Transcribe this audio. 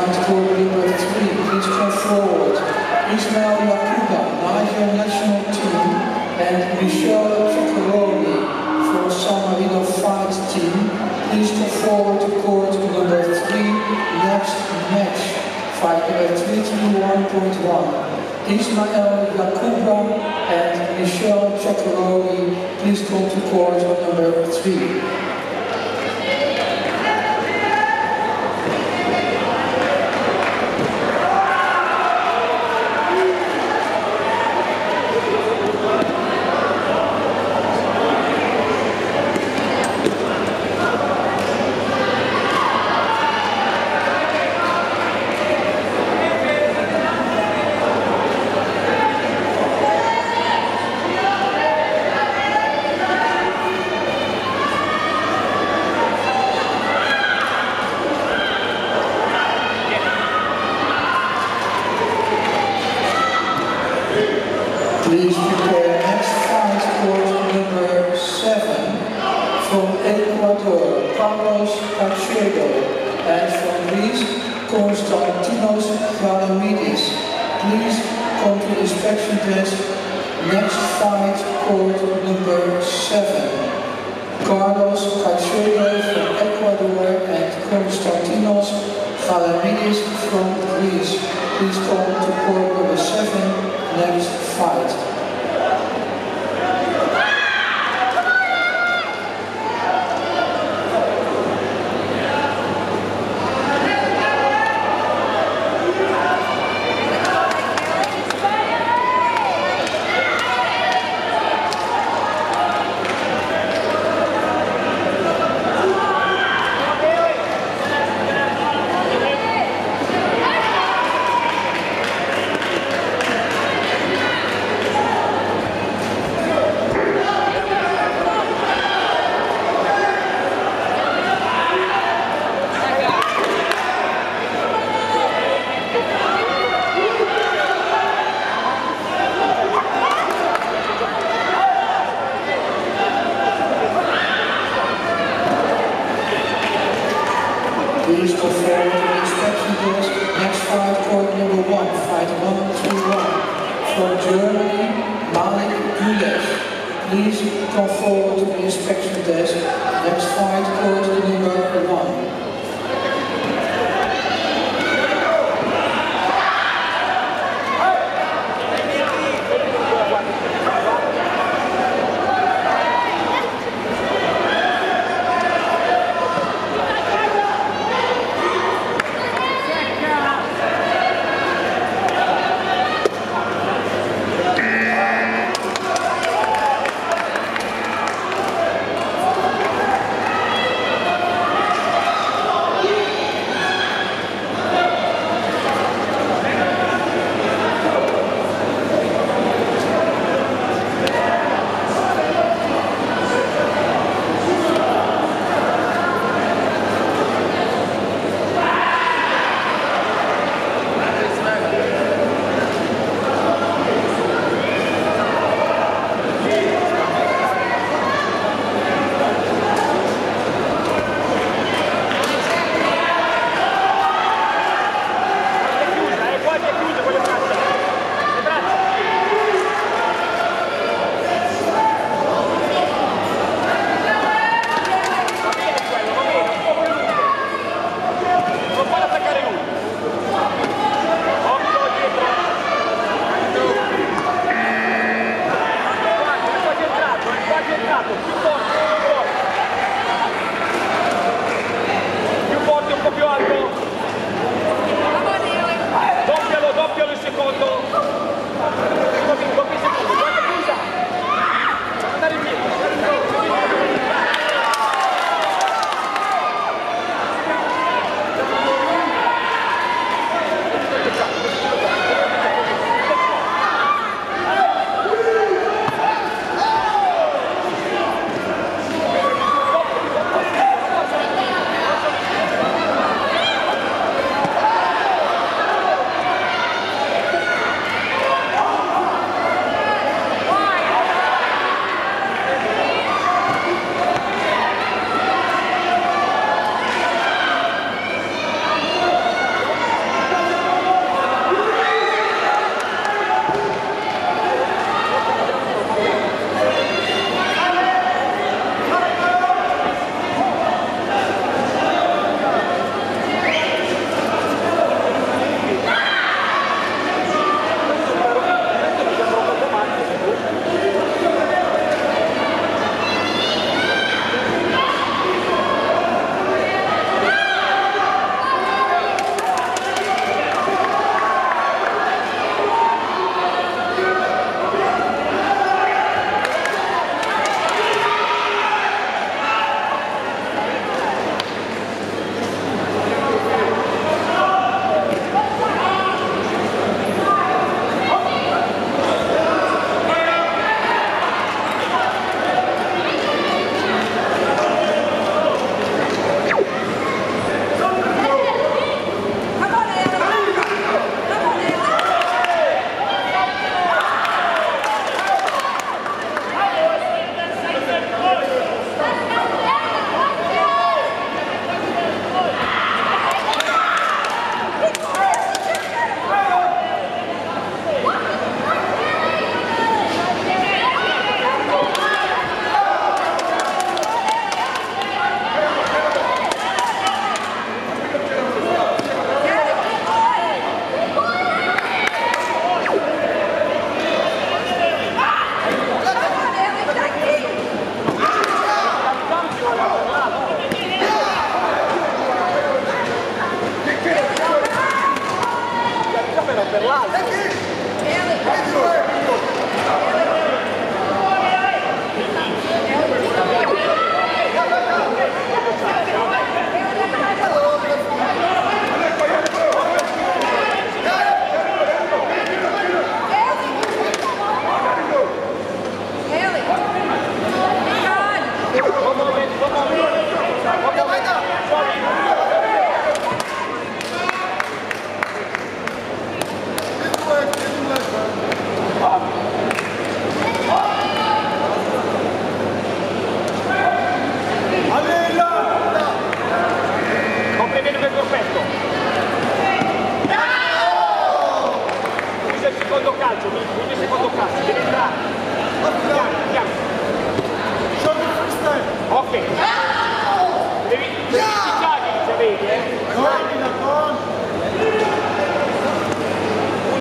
fight court number 3, please come forward. Ismail Yakuba, Niger national team, and Michel Ciccaroni from San Marino fight team, please come forward to court number 3, next match. Fight number 331.1. Ismail Yakuba and Michel Ciccaroni, please come to court number 3. Please prepare next fight court number 7 from Ecuador, Carlos Pacheco, and from Greece, Konstantinos Galamidis. Please come to the inspection desk. Next fight court number 7. Carlos Pacheco from Ecuador and Konstantinos Galamidis from Greece. Please come to court number 7. Next fight. Please go forward to the inspection desk. Next fight court number 1, fight 131 from Germany, Malik Gulesh. Please come forward to the inspection desk. Next fight court number 1. Thank you.